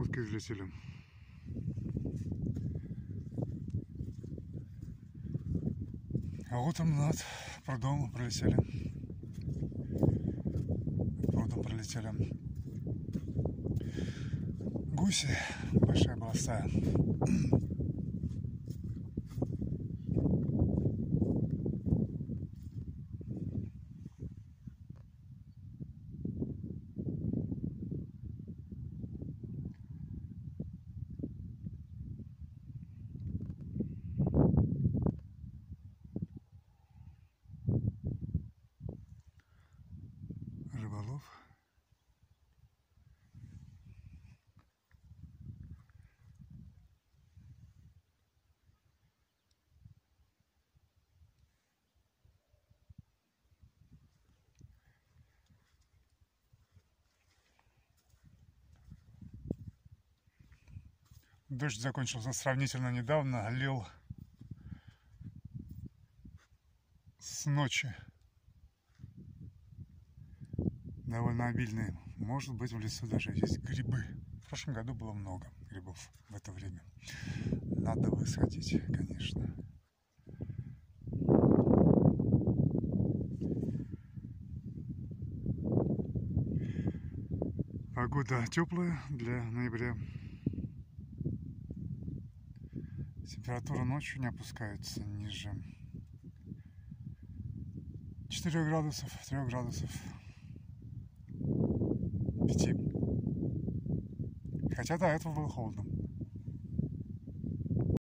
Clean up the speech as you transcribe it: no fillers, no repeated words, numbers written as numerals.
Рыболовки взлетели. А утром над прудом пролетели. Гуси, большая была стая. Рыболов. Дождь закончился сравнительно недавно, лил с ночи. Довольно обильный. Может быть, в лесу даже есть грибы. В прошлом году было много грибов в это время. Надо бы сходить, конечно. Погода теплая для ноября. Температура ночью не опускается ниже 4 градусов, 3 градусов, 5. Хотя до этого было холодно.